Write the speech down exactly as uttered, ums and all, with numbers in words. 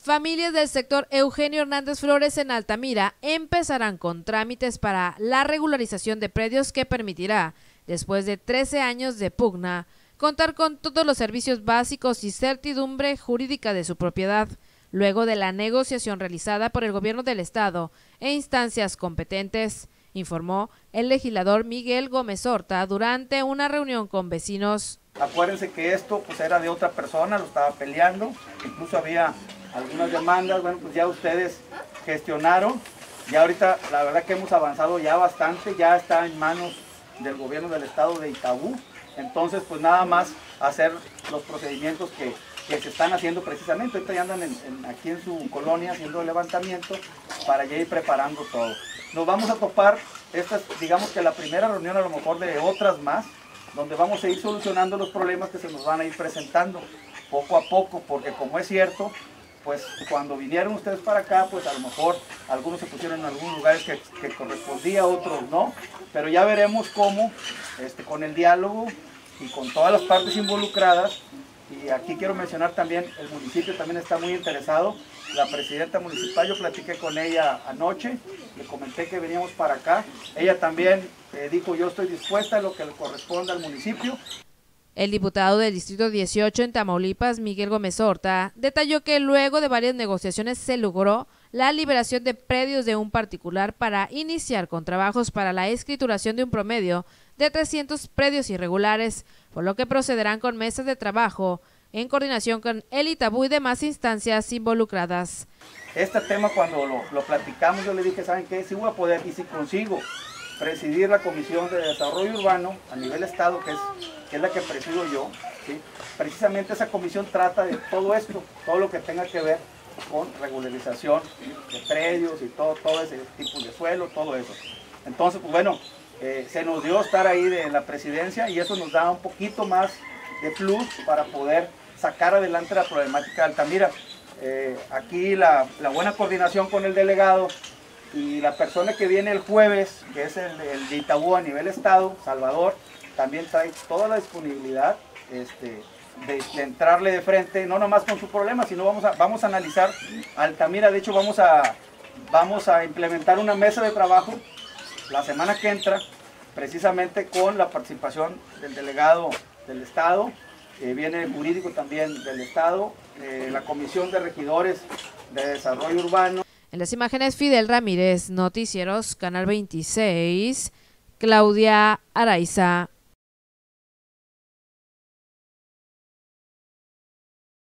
Familias del sector Eugenio Hernández Flores en Altamira empezarán con trámites para la regularización de predios que permitirá, después de trece años de pugna, contar con todos los servicios básicos y certidumbre jurídica de su propiedad, luego de la negociación realizada por el gobierno del estado e instancias competentes, informó el legislador Miguel Gómez Horta durante una reunión con vecinos. Acuérdense que esto pues era de otra persona, lo estaba peleando, incluso había algunas demandas. Bueno, pues ya ustedes gestionaron, ya ahorita la verdad que hemos avanzado ya bastante, ya está en manos del gobierno del estado de Itaú, entonces pues nada más hacer los procedimientos que, que se están haciendo precisamente. Ahorita ya andan en, en, aquí en su colonia haciendo el levantamiento para ya ir preparando todo. Nos vamos a topar, esta es digamos que la primera reunión a lo mejor de otras más, donde vamos a ir solucionando los problemas que se nos van a ir presentando poco a poco, porque como es cierto, pues cuando vinieron ustedes para acá, pues a lo mejor algunos se pusieron en algunos lugares que, que correspondía, otros no, pero ya veremos cómo, este, con el diálogo y con todas las partes involucradas, y aquí quiero mencionar también, el municipio también está muy interesado, la presidenta municipal, yo platiqué con ella anoche, le comenté que veníamos para acá, ella también eh, dijo yo estoy dispuesta a lo que le corresponda al municipio. El diputado del Distrito dieciocho en Tamaulipas, Miguel Gómez Horta, detalló que luego de varias negociaciones se logró la liberación de predios de un particular para iniciar con trabajos para la escrituración de un promedio de trescientos predios irregulares, por lo que procederán con mesas de trabajo en coordinación con el Itaú y demás instancias involucradas. Este tema cuando lo, lo platicamos yo le dije, ¿saben qué? Si voy a poder y si consigo presidir la Comisión de Desarrollo Urbano a nivel estado, que es, que es la que presido yo, ¿sí? Precisamente esa comisión trata de todo esto, todo lo que tenga que ver con regularización de predios y todo, todo ese tipo de suelo, todo eso. Entonces, pues bueno, eh, se nos dio estar ahí de la presidencia y eso nos da un poquito más de plus para poder sacar adelante la problemática de Altamira. Eh, aquí la, la buena coordinación con el delegado y la persona que viene el jueves, que es el, el de Itaú a nivel estado, Salvador, también trae toda la disponibilidad este, de, de entrarle de frente, no nomás con su problema, sino vamos a, vamos a analizar Altamira. De hecho vamos a, vamos a implementar una mesa de trabajo la semana que entra, precisamente con la participación del delegado del estado, eh, viene el jurídico también del estado, eh, la comisión de regidores de desarrollo urbano. En las imágenes, Fidel Ramírez, Noticieros, Canal veintiséis, Claudia Araiza.